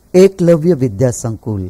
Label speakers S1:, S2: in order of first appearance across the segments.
S1: એકલવ્ય વિદ્યા સંકુલ.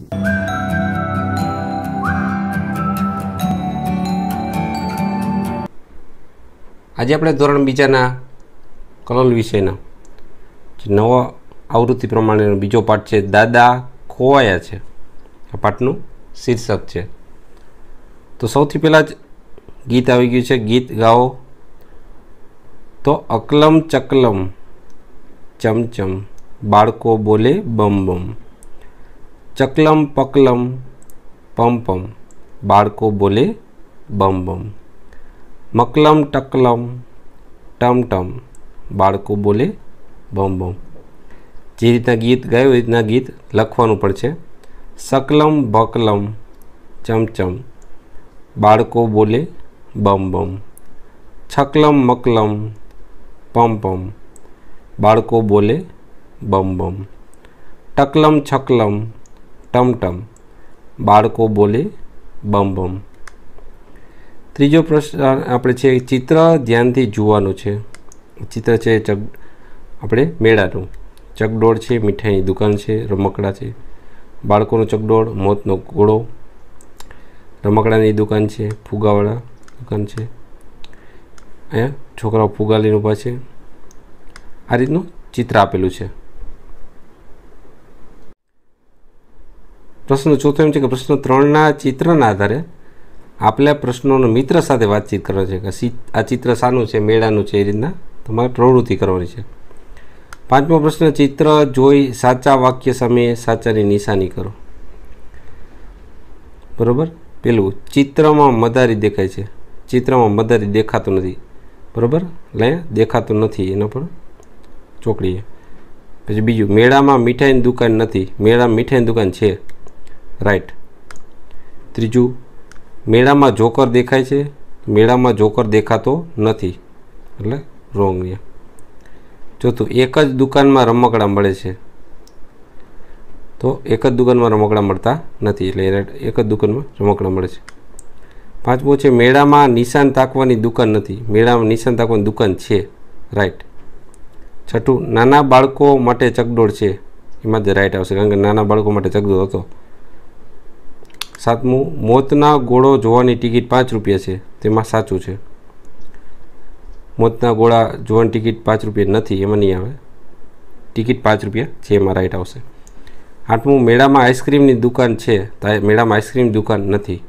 S2: આજે આપણે ધોરણ બીજાના કલોલ વિષયના નવા આવૃત્તિ પ્રમાણેનો બીજો પાઠ છે, દાદા ખોવાયા છે. આ પાઠનું શીર્ષક છે. તો સૌથી પહેલાં જ ગીત આવી ગયું છે. ગીત ગાઓ. તો અકલમ ચકલમ ચમચમ બાળકો બોલે બમ બમ, ચકલમ પકલમ પમ પમ બાળકો બોલે બમ બમ, મકલમ ટકલમ ટમ ટમ બાળકો બોલે બમ બમ. જે રીતના ગીત ગાયું એ રીતના ગીત લખવાનું પણ છે. સકલમ બકલમ ચમચમ બાળકો બોલે બમ બમ, છકલમ મકલમ પમ પમ બાળકો બોલે બમ બમ, ટકલમ છકલમ ટમ ટમ બાળકો બોલે બમ બમ. ત્રીજો પ્રશ્ન આપણે છે, ચિત્ર ધ્યાનથી જોવાનું છે. ચિત્ર છે આપણે મેળાનું. ચકડોળ છે, મીઠાઈની દુકાન છે, રમકડા છે. બાળકોનો ચકડોળ, મોતનો ઘોડો, રમકડાની દુકાન છે, ફુગાવાળા દુકાન છે. અહીંયા છોકરાઓ ફુગા લઈને ઊભા છે. આ રીતનું ચિત્ર આપેલું છે. પ્રશ્ન ચોથો એમ છે કે પ્રશ્ન 3ના ચિત્રના આધારે આપેલા પ્રશ્નોનો મિત્ર સાથે વાતચીત કરવાની છે કે આ ચિત્ર શાનું છે, મેળાનું છે. એ રીતના તમારે પ્રવૃત્તિ કરવાની છે. 5મો પ્રશ્ન, ચિત્ર જોઈ સાચા વાક્ય સામે સાચાની નિશાની કરો. બરાબર. પેલું, ચિત્રમાં મદારી દેખાય છે. ચિત્રમાં મદારી દેખાતું નથી. બરાબર. એટલે દેખાતું નથી એનો પણ ચોકડીએ. પછી બીજું, મેળામાં મીઠાઈની દુકાન નથી. મેળામાં મીઠાઈની દુકાન છે. રાઈટ. ત્રીજું, મેળામાં જોકર દેખાય છે. મેળામાં જોકર દેખાતો નથી. એટલે રોંગ. ચોથું, એક જ દુકાનમાં રમકડા મળે છે. તો એક જ દુકાનમાં રમકડા મળતા નથી. એટલે એક જ દુકાનમાં રમકડા મળે છે. 5મો છે, મેળામાં નિશાન તાકવાની દુકાન નથી. મેળામાં નિશાન તાકવાની દુકાન છે. રાઈટ. 6, નાના બાળકો માટે ચકડોળ છે. એમાં જ રાઈટ આવશે, કારણ કે નાના બાળકો માટે ચકડોળ હતો. 7મું, મોતના ગોળો જોવાની ટિકિટ 5 રૂપિયા છે. તેમાં સાચું છે. મોતના ગોળા જોવાની ટિકિટ 5 રૂપિયા નથી, એમાં નહીં આવે. ટિકિટ 5 રૂપિયા છે, એમાં રાઈટ આવશે. 8મું, મેળામાં આઈસ્ક્રીમની દુકાન છે. તો મેળામાં આઈસ્ક્રીમ દુકાન નથી.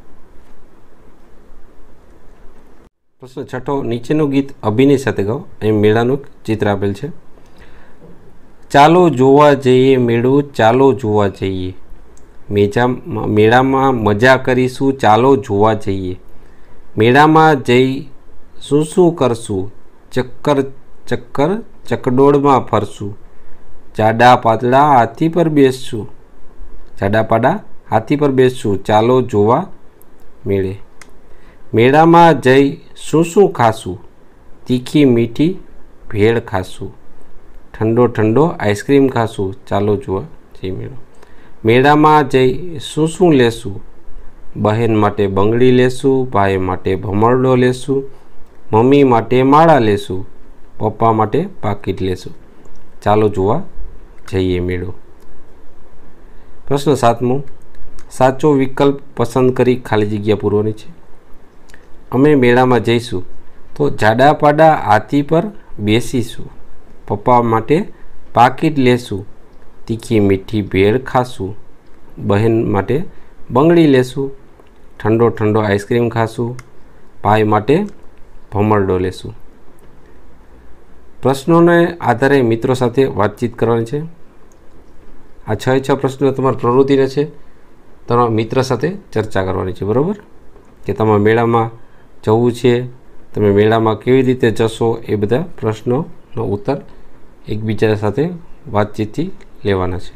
S2: પ્રશ્ન 6, નીચેનું ગીત અભિનય સાથે ગાઓ. અહીં મેળાનું ચિત્ર આપેલ છે. ચાલો જોવા જઈએ મેળો, ચાલો જોવા જઈએ. મેળામાં મજા કરીશું, ચાલો જોવા જઈએ. મેળામાં જઈ શું શું કરશું? ચક્કર ચક્કર ચકડોળમાં ફરશું. જાડા પાતળા હાથી પર બેસશું. જાડા પાડા હાથી પર બેસશું. ચાલો જોવા મેળે. મેળામાં જઈ શું શું ખાશું? તીખી મીઠી ભેળ ખાશું. ઠંડો ઠંડો આઈસ્ક્રીમ ખાશું. ચાલો જોવા જઈ મેળો. મેળામાં જઈ શું શું લેશું? બહેન માટે બંગડી લેશું. ભાઈ માટે ભમરડો લેશું. મમ્મી માટે માળા લેશું. પપ્પા માટે પાકીટ લેશું. ચાલો જોવા જઈએ મેળો. પ્રશ્ન 7મો, સાચો વિકલ્પ પસંદ કરી ખાલી જગ્યા પૂરવાની છે. અમે મેળામાં જઈશું તો જાડા પાડા હાથી પર બેસીશું. પપ્પા માટે પાકીટ લેશું. તીખી મીઠી ભેળ ખાશું. બહેન માટે બંગડી લેશું. ઠંડો ઠંડો આઈસ્ક્રીમ ખાશું. ભાઈ માટે ભમરડો લેશું. પ્રશ્નોને આધારે મિત્રો સાથે વાતચીત કરવાની છે. આ 6 પ્રશ્નો તમારા પ્રવૃત્તિને છે. તમારા મિત્ર સાથે ચર્ચા કરવાની છે. બરાબર. કે તમારે મેળામાં જવું છે, તમે મેળામાં કેવી રીતે જશો, એ બધા પ્રશ્નોનો ઉત્તર એકબીજા સાથે વાતચીતથી લેવાના છે.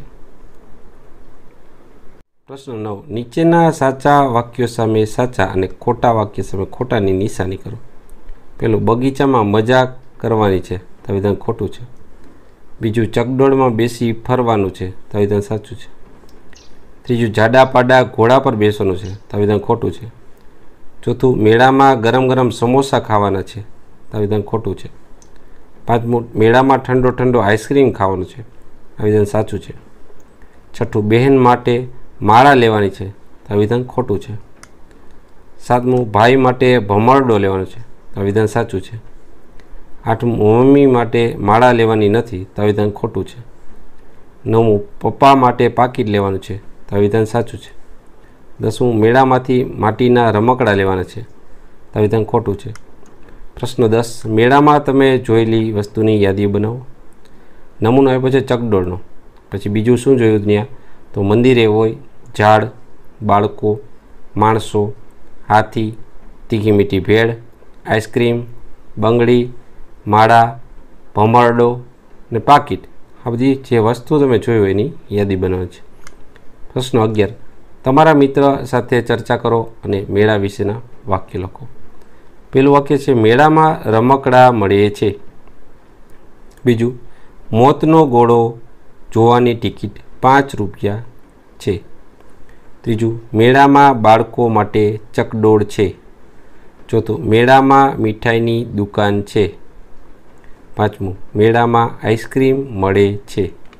S2: પ્રશ્ન 9, નીચેના સાચા વાક્યો સામે સાચા અને ખોટા વાક્ય સામે ખોટાની નિશાની કરો. પેલું, બગીચામાં મજા કરવાની છે. તો વિધાન ખોટું છે. બીજું, ચકડોળમાં બેસી ફરવાનું છે. તો વિધાન સાચું છે. ત્રીજું, જાડા પાડા ઘોડા પર બેસવાનું છે. તો વિધાન ખોટું છે. ચોથું, મેળામાં ગરમ ગરમ સમોસા ખાવાના છે. તો વિધાન ખોટું છે. 5મું, મેળામાં ઠંડો ઠંડો આઈસ્ક્રીમ ખાવાનું છે. આ વિધાન સાચું છે. છઠ્ઠું, બહેન માટે માળા લેવાની છે તો આ વિધાન ખોટું છે. સાતમું, ભાઈ માટે ભમરડો લેવાનો છે તો આ વિધાન સાચું છે. આઠમું, મમ્મી માટે માળા લેવાની નથી તો આ વિધાન ખોટું છે. નવમું, પપ્પા માટે પાકીટ લેવાનું છે તો આ વિધાન સાચું છે. દસમું, મેળામાંથી માટીના રમકડા લેવાના છે તો આ વિધાન ખોટું છે. પ્રશ્ન 10, મેળામાં તમે જોયેલી વસ્તુની યાદી બનાવો. નમૂનો આપ્યો છે ચકડોળનો. પછી બીજું શું જોયું ત્યાં? તો મંદિરે હોય, ઝાડ, બાળકો, માણસો, હાથી, તીખી મીઠી ભેળ, આઈસ્ક્રીમ, બંગડી, માળા, ભમરડો ને પાકીટ. આ બધી જે વસ્તુ તમે જોઈ હોય એની યાદી બનાવે છે. પ્રશ્ન 11, તમારા મિત્ર સાથે ચર્ચા કરો અને મેળા વિશેના વાક્ય લખો. પહેલું વાક્ય છે મેળામાં રમકડા મળે છે. બીજું, મોતનો ઘોડો જોવાની ટિકિટ 5 રૂપિયા છે. ત્રીજું, મેળામાં બાળકો માટે ચકડોળ છે. ચોથું, મેળામાં મીઠાઈની દુકાન છે. પાંચમું, મેળામાં આઈસ્ક્રીમ મળે છે.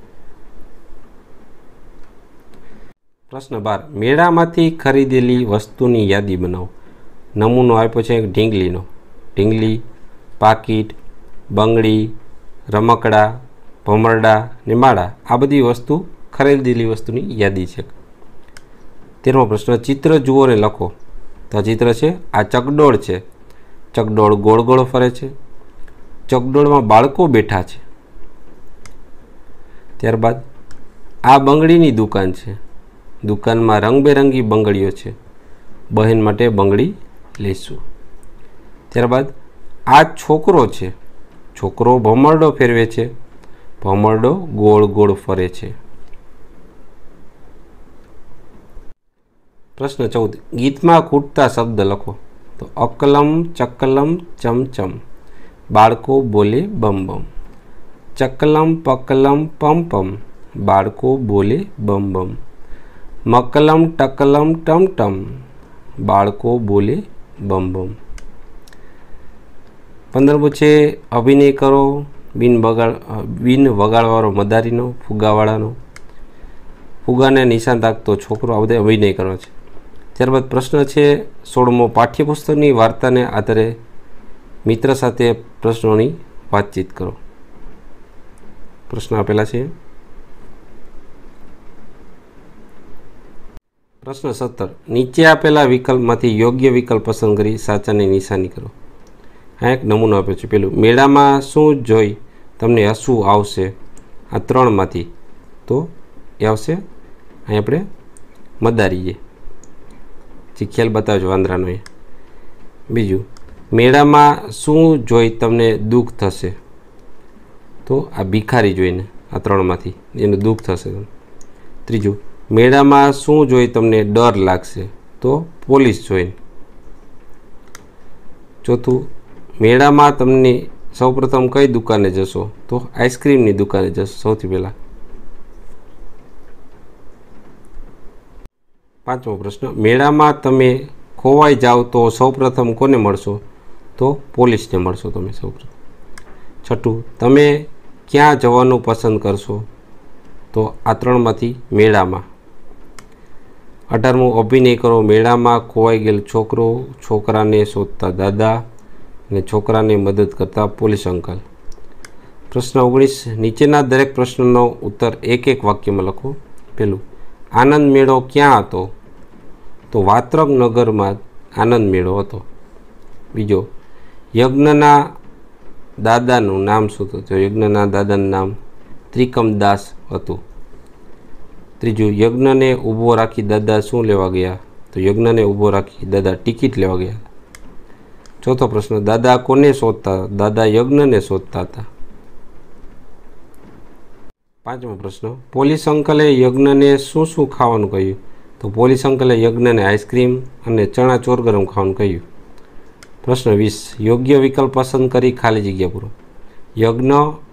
S2: પ્રશ્ન 12, મેળામાંથી ખરીદેલી વસ્તુની યાદી બનાવો. નમૂનો આપ્યો છે ઢીંગલીનો. ઢીંગલી, પાકીટ, બંગડી, રમકડા, ભમરડા ને માળા, આ બધી વસ્તુ ખરીદેલી વસ્તુની યાદી છે. 13મો પ્રશ્ન, ચિત્ર જુઓ ને લખો. તો આ ચિત્ર છે, આ ચકડોળ છે. ચકડોળ ગોળ ગોળ ફરે છે. ચકડોળમાં બાળકો બેઠા છે. ત્યારબાદ આ બંગડીની દુકાન છે. દુકાનમાં રંગબેરંગી બંગડીઓ છે. બહેન માટે બંગડી લઈશું. ત્યારબાદ આ છોકરો છે. છોકરો ભમરડો ફેરવે છે. ભમરડો ગોળ ગોળ ફરે છે. પ્રશ્ન 14, ગીતમાં ખૂટતા શબ્દ લખો. તો અકલમ, ચકલમ, ચમચમ, બાળકો બોલે બમ બમ. ચકલમ, પકલમ, પમ પમ, બાળકો બોલે બમ બમ. મકલમ, ટકલમ, ટમટમ, બાળકો બોલે બમ બમ. 15મું છે અભિનય કરો. બિન વગાડવાળો મદારીનો, ફુગાવાળાનો, ફુગાને નિશાન રાખતો છોકરો, આ બધા અભિનય કરવાનો છે. ત્યારબાદ પ્રશ્ન છે 16મો, પાઠ્યપુસ્તકની વાર્તાને આધારે મિત્ર સાથે પ્રશ્નોની વાતચીત કરો. પ્રશ્ન આપેલા છે. પ્રશ્ન 17, નીચે આપેલા વિકલ્પમાંથી યોગ્ય વિકલ્પ પસંદ કરી સાચાની નિશાની કરો. આ એક નમૂનો આપ્યો છે. પેલું, મેળામાં શું જોઈ તમને હસવું આવશે? આ 3માંથી તો એ આવશે અહીં આપણે મદારીએ જે ખ્યાલ બતાવજો વાંદરાનો એ. બીજું, મેળામાં શું જોઈ તમને દુઃખ થશે? તો આ ભિખારી જોઈને, આ 3માંથી એનું દુઃખ થશે. ત્રીજું, મેળામાં શું જોઈ તમને ડર લાગશે? તો પોલીસ જોઈને. ચોથું, મેળામાં તમને સૌપ્રથમ કઈ દુકાને જશો? તો આઈસ્ક્રીમની દુકાને જશો સૌથી પહેલાં. 5મો પ્રશ્ન, મેળામાં તમે ખોવાઈ જાઓ તો સૌપ્રથમ કોને મળશો? તો પોલીસને મળશો તમે સૌપ્રથમ. 6, તમે ક્યાં જવાનું પસંદ કરશો? તો આ 3માંથી મેળામાં. 18મો, અભિનય કરો. મેળામાં ખોવાઈ ગયેલ છોકરો, છોકરાને શોધતા દાદા અને છોકરાને મદદ કરતા પોલીસ અંકલ. પ્રશ્ન 19, નીચેના દરેક પ્રશ્નનો ઉત્તર એક એક વાક્યમાં લખો. પહેલું, આનંદ મેળો ક્યાં હતો? તો વાત્રક નગરમાં આનંદ મેળો હતો. બીજો, યજ્ઞના દાદાનું નામ શું હતું? તો યજ્ઞના દાદાનું નામ ત્રિકમદાસ હતું. ત્રીજું, યજ્ઞને ઊભો રાખી દાદા શું લેવા ગયા? તો યજ્ઞને ઊભો રાખી દાદા ટિકિટ લેવા ગયા. ચોથો પ્રશ્ન, દાદા કોને શોધતા? દાદા યજ્ઞને શોધતા હતા. 5મો પ્રશ્ન, પોલીસ અંકલે યજ્ઞને શું શું ખાવાનું કહ્યું? તો પોલીસ અંકલે યજ્ઞને આઈસ્ક્રીમ અને ચણા ચોર ગરમ ખાવાનું કહ્યું. પ્રશ્ન 20, યોગ્ય વિકલ્પ પસંદ કરી ખાલી જગ્યા પૂરો. યજ્ઞ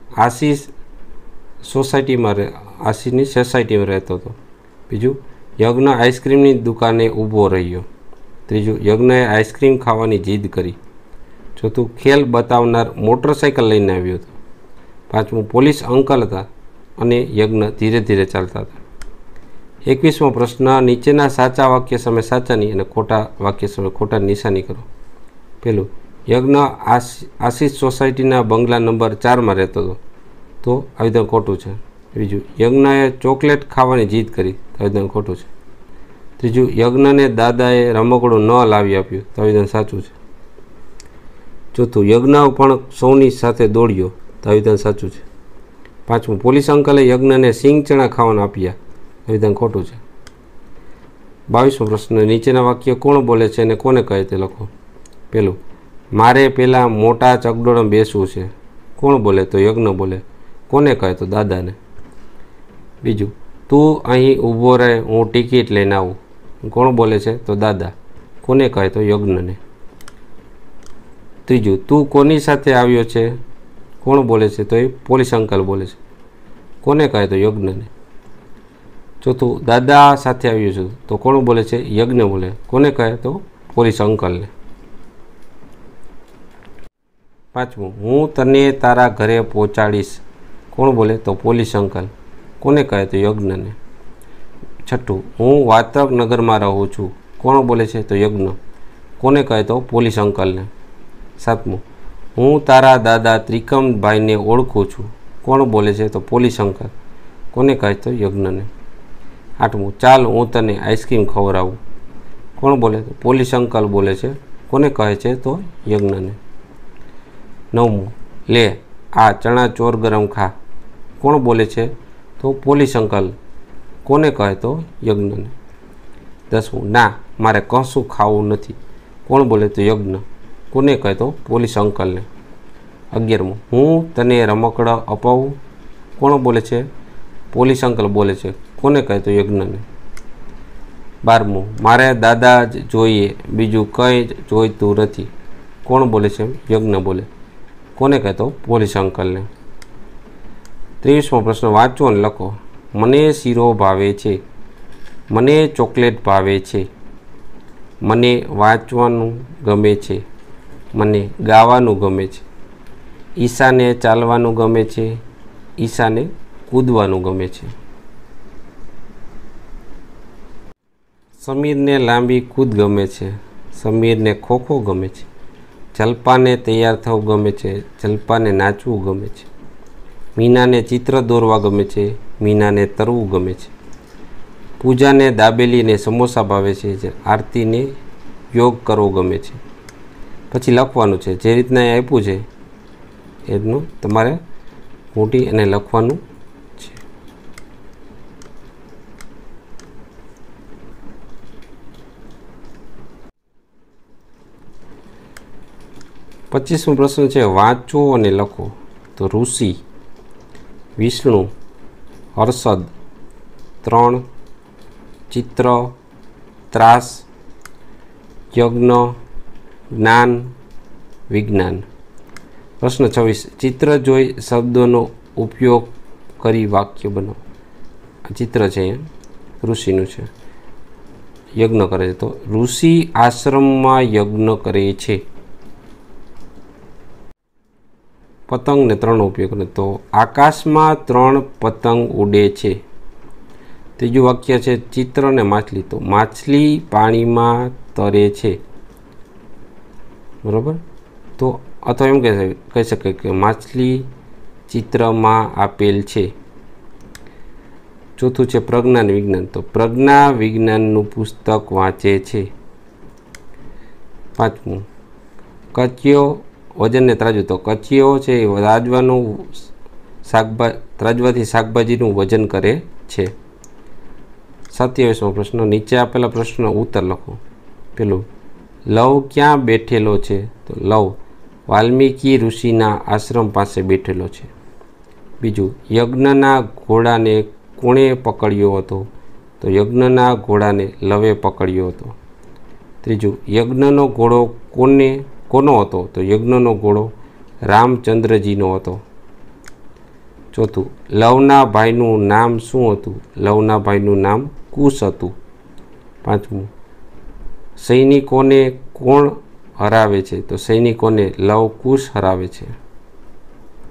S2: આશીષની સોસાયટીમાં રહેતો હતો. બીજું, યજ્ઞ આઈસ્ક્રીમની દુકાને ઊભો રહ્યો. ત્રીજું, યજ્ઞએ આઈસ્ક્રીમ ખાવાની જીદ કરી. ચોથું, ખેલ બતાવનાર મોટરસાઇકલ લઈને આવ્યો હતો. પાંચમું, પોલીસ અંકલ હતા અને યજ્ઞ ધીરે ધીરે ચાલતા હતા. 21મો પ્રશ્ન, નીચેના સાચા વાક્ય સામે સાચાની અને ખોટા વાક્ય સામે ખોટા નિશાની કરો. પહેલું, યજ્ઞ આશીષ સોસાયટીના બંગલા નંબર 4માં રહેતો હતો, તો આ વિધાન ખોટું છે. બીજું, યજ્ઞએ ચોકલેટ ખાવાની જીદ કરી, તો આ વિધાન ખોટું છે. ત્રીજું, યજ્ઞને દાદાએ રમકડું ન લાવી આપ્યું, તો આ વિધાન સાચું છે. ચોથું, યજ્ઞ પણ સૌની સાથે દોડ્યો, તો આ વિધાન સાચું છે. પાંચમું, પોલીસ અંકલે યજ્ઞને સિંગ ચણા ખાવાના આપ્યા, આ વિધાન ખોટું છે. 22મો પ્રશ્ન, નીચેના વાક્ય કોણ બોલે છે અને કોને કહે તે લખો. પહેલું, મારે પેલા મોટા ચકડોળમાં બેસવું છે, કોણ બોલે? તો યજ્ઞ બોલે. કોને કહે? તો દાદાને. બીજું, તું અહીં ઊભો રહે, હું ટિકિટ લઈને આવું, કોણ બોલે છે? તો દાદા. કોને કહે? તો યજ્ઞને. ત્રીજું, તું કોની સાથે આવ્યો છે, કોણ બોલે છે? તો એ પોલીસ અંકલ બોલે છે, કોને કહે? તો યજ્ઞને. ચોથું, દાદા સાથે આવ્યો છું, તો કોણ બોલે છે? યજ્ઞ બોલે, કોને કહે? તો પોલીસ અંકલને. પાંચમું, હું તને તારા ઘરે પહોંચાડીશ, કોણ બોલે? તો પોલીસ અંકલ, કોને કહે? તો યજ્ઞને. છઠ્ઠું, હું વાતક નગરમાં રહું છું, કોણ બોલે છે? તો યજ્ઞ, કોને કહે? તો પોલીસ અંકલને. સાતમું, હું તારા દાદા ત્રિકમભાઈને ઓળખું છું, કોણ બોલે છે? તો પોલીસ અંકલ, કોને કહે? તો યજ્ઞને. આઠમું, ચાલ હું તને આઈસ્ક્રીમ ખવડાવું, કોણ બોલે? તો પોલીસ અંકલ બોલે છે, કોને કહે છે? તો યજ્ઞને. નવમું, લે આ ચણા ચોર ગરમ ખા, કોણ બોલે છે? તો પોલીસ અંકલ, કોને કહે? તો યજ્ઞને. 10મું, ના મારે કશું ખાવું નથી, કોણ બોલે? તો યજ્ઞ, કોને કહે? તો પોલીસ અંકલને. 11મું, હું તને રમકડા અપાવું, કોણ બોલે છે? પોલીસ અંકલ બોલે છે, કોને કહે? તો યજ્ઞને. 12મું, મારે દાદા જ જોઈએ, બીજું કંઈ જ જોઈતું નથી, કોણ બોલે છે? યજ્ઞ બોલે, કોને કહે? તો પોલીસ અંકલને. 23મો પ્રશ્ન વાંચો અને લખો. મને શીરો ભાવે છે, મને ચોકલેટ ભાવે છે, મને વાંચવાનું ગમે છે, મને ગાવાનું ગમે છે, ઈશાને ચાલવાનું ગમે છે, ઈશાને કૂદવાનું ગમે છે. સમીરને લાંબી કૂદ ગમે છે, સમીરને ખોખો ગમે છે, જલ્પાને તૈયાર થવું ગમે છે, જલ્પાને નાચવું ગમે છે, મીનાને ચિત્ર દોરવા ગમે છે, મીનાને તરવું ગમે છે, પૂજાને દાબેલીને સમોસા ભાવે છે, આરતીને યોગ કરવો ગમે છે. પછી લખવાનું છે, જે રીતના એ આપ્યું છે એનું તમારે મોટી અને લખવાનું છે. પચીસમો પ્રશ્ન છે, વાંચો અને લખો. તો ઋષિ, વિષ્ણુ, હર્ષદ, 3, ચિત્ર, ત્રાસ, યજ્ઞ, જ્ઞાન, વિજ્ઞાન. પ્રશ્ન 26, ચિત્ર જોઈ શબ્દોનો ઉપયોગ કરી વાક્ય બનાવો. આ ચિત્ર છે, અહીંયા ઋષિનું છે, યજ્ઞ કરે છે. તો ઋષિ આશ્રમમાં યજ્ઞ કરે છે. પતંગને 3 ઉપયોગ કરે. તો આકાશમાં 3 પતંગ ઉડે છે. ત્રીજું વાક્ય છે, ચિત્ર અને માછલી. તો માછલી પાણીમાં તરે છે, બરાબર. તો અથવા એમ કહી શકાય કે માછલી ચિત્રમાં આપેલ છે. ચોથું છે પ્રજ્ઞાન વિજ્ઞાન. તો પ્રજ્ઞા વિજ્ઞાનનું પુસ્તક વાંચે છે. પાંચમું, કચિયો વજનને ત્રાજવું. તો કચિયો છે એ ત્રાજવાથી શાકભાજીનું વજન કરે છે. 27મો પ્રશ્ન, નીચે આપેલા પ્રશ્નનો ઉત્તર લખો. પેલું, લવ ક્યાં બેઠેલો છે? તો લવ વાલ્મીકી ઋષિના આશ્રમ પાસે બેઠેલો છે. બીજું, યજ્ઞના ઘોડાને કોણે પકડ્યો હતો? તો યજ્ઞના ઘોડાને લવે પકડ્યો હતો. ત્રીજું, યજ્ઞનો ઘોડો કોનો હતો? તો યજ્ઞનો ઘોડો રામચંદ્રજીનો હતો. ચોથું, લવના ભાઈનું નામ શું હતું? લવના ભાઈનું નામ કુશ હતું. પાંચમું, સૈનિકોને કોણ હરાવે છે? તો સૈનિકોને લવ કુશ હરાવે છે.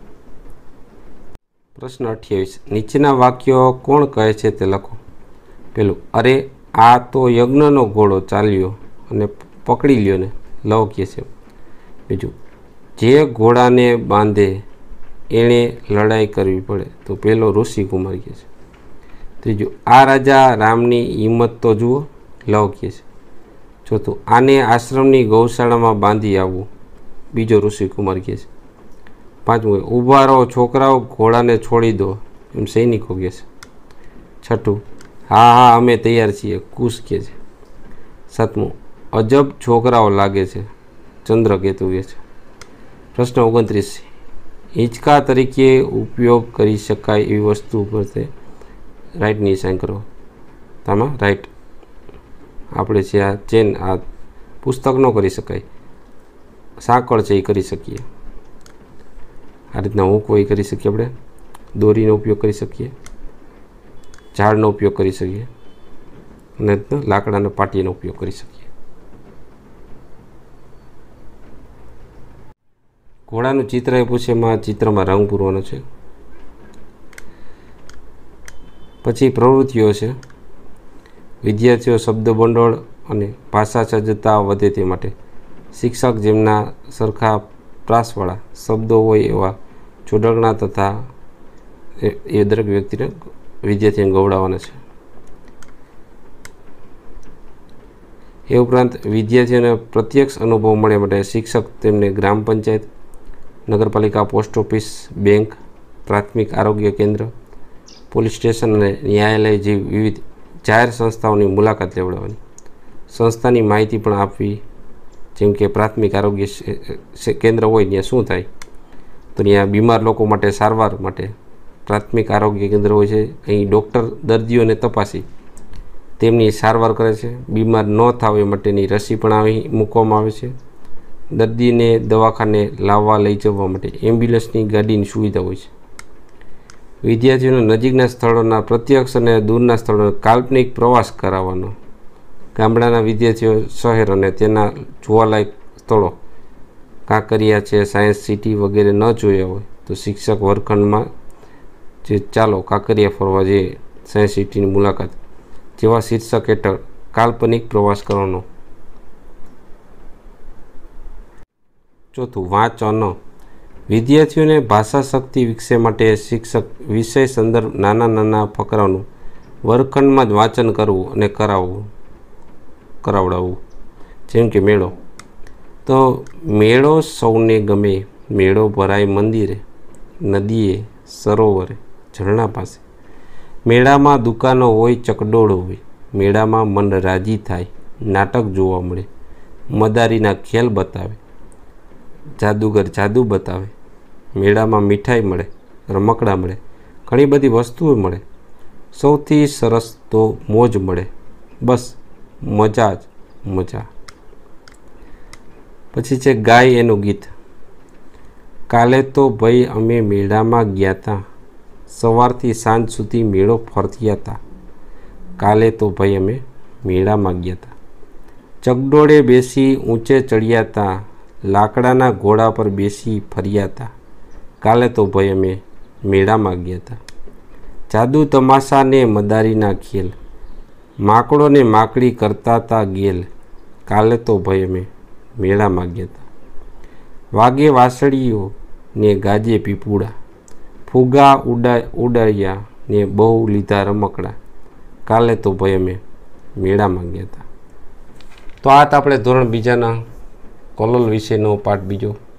S2: પ્રશ્ન 28, નીચેના વાક્યો કોણ કહે છે તે લખો. પેલું, અરે આ તો યજ્ઞનો ઘોડો ચાલ્યો અને પકડી લ્યો ને, લવ કહે છે. બીજું, જે ઘોડાને બાંધે એણે લડાઈ કરવી પડે, તો પેલો ઋષિકુમાર કહે છે. ત્રીજું, આ રાજા રામની હિંમત તો જુઓ, લવ કહે છે. ચોથું, આને આશ્રમની ગૌશાળામાં બાંધી આવવું, બીજો ઋષિકુમાર કહે છે. પાંચમું, ઊભા રહો છોકરાઓ, ઘોડાને છોડી દો, એમ સૈનિકો કહે છે. છઠ્ઠું, હા હા અમે તૈયાર છીએ, કુશ કહે છે. સાતમું, અજબ છોકરાઓ લાગે છે, ચંદ્રકેતુ કહે છે. પ્રશ્ન 29, હિંચકા તરીકે ઉપયોગ કરી શકાય એવી વસ્તુ પર તે રાઈટ નિશાન કરો. આમાં રાઈટ આપણે છે આ ચેન, આ પુસ્તક ન કરી શકાય, સાંકળ છે એ કરી શકીએ. આ રીતના હું કોઈ કરી શકીએ, આપણે દોરીનો ઉપયોગ કરી શકીએ, ઝાડનો ઉપયોગ કરી શકીએ અને લાકડાના પાટીનો ઉપયોગ કરી શકીએ. ઘોડાનું ચિત્ર એ પૂછે, એમાં ચિત્રમાં રંગ પૂરવાનો છે. પછી પ્રવૃત્તિઓ છે. વિદ્યાર્થીઓ શબ્દ ભંડોળ અને ભાષા સજ્જતા વધે તે માટે શિક્ષક જેમના સરખા પ્રાસવાળા શબ્દો હોય એવા જોડકણા તથા એ દરેક વ્યક્તિને વિદ્યાર્થીને ગવડાવવાના છે. એ ઉપરાંત વિદ્યાર્થીઓને પ્રત્યક્ષ અનુભવ મળે માટે શિક્ષક તેમને ગ્રામ પંચાયત, નગરપાલિકા, પોસ્ટ ઓફિસ, બેંક, પ્રાથમિક આરોગ્ય કેન્દ્ર, પોલીસ સ્ટેશન અને ન્યાયાલય જેવી વિવિધ જાહેર સંસ્થાઓની મુલાકાત લેવડાવવાની. સંસ્થાની માહિતી પણ આપવી, જેમ કે પ્રાથમિક આરોગ્ય કેન્દ્ર હોય ત્યાં શું થાય, તો ત્યાં બીમાર લોકો માટે સારવાર માટે પ્રાથમિક આરોગ્ય કેન્દ્ર હોય છે. અહીં ડૉક્ટર દર્દીઓને તપાસી તેમની સારવાર કરે છે. બીમાર ન થાવ એ માટેની રસી પણ અહીં મૂકવામાં આવે છે. દર્દીને દવાખાને લાવવા લઈ જવા માટે એમ્બ્યુલન્સની ગાડીની સુવિધા હોય છે. વિદ્યાર્થીઓને નજીકના સ્થળોના પ્રત્યક્ષ અને દૂરના સ્થળોનો કાલ્પનિક પ્રવાસ કરાવવાનો. ગામડાના વિદ્યાર્થીઓ શહેર અને તેના જોવાલાયક સ્થળો, કાંકરિયા છે, સાયન્સ સિટી વગેરે ન જોયા હોય તો શિક્ષક વર્ગખંડમાં જે ચાલો કાંકરિયા ફરવા જઈએ, સાયન્સ સિટીની મુલાકાત જેવા શીર્ષક હેઠળ કાલ્પનિક પ્રવાસ કરવાનો. ચોથું, વાંચન. વિદ્યાર્થીઓને ભાષા શક્તિ વિકસે માટે શિક્ષક વિષય સંદર્ભ નાના નાના ફકરાનું વર્ગખંડમાં જ વાંચન કરવું અને કરાવડાવવું. જેમ કે મેળો, તો મેળો સૌને ગમે, મેળો ભરાય મંદિરે, નદીએ, સરોવરે, ઝરણા પાસે. મેળામાં દુકાનો હોય, ચકડોળ હોય, મેળામાં મન રાજી થાય, નાટક જોવા મળે, મદારીના ખેલ બતાવે, જાદુગર જાદુ બતાવે, મેળામાં મીઠાઈ મળે, રમકડા મળે, ઘણી બધી વસ્તુઓ મળે, સૌથી સરસ તો મોજ મળે, બસ મજા જ મજા. પછી છે ગાય એનું ગીત. કાલે તો ભાઈ અમે મેળામાં ગયા હતા, સવારથી સાંજ સુધી મેળો ફરત્યા હતા. કાલે તો ભાઈ અમે મેળામાં ગયા હતા, ચકડોળે બેસી ઊંચે ચડ્યા હતા, લાકડાના ઘોડા પર બેસી ફર્યા હતા. કાલે તો ભાઈ અમે મેળામાં ગયા હતા, જાદુ તમાશા ને મદારીના ખેલ, માકડોને માકડી કરતા હતા ગેલ. કાલે તો ભાઈ અમે મેળામાં ગયા હતા, વાગે વાસળીઓ ને ગાજે પીપુડા, ફુગા ઉડાડ્યા ને બહુ લીધા રમકડા. કાલે તો ભાઈ અમે મેળામાં ગયા હતા. તો આ આપણે ધોરણ બીજાના કલોલ વિષયનો પાઠ બીજો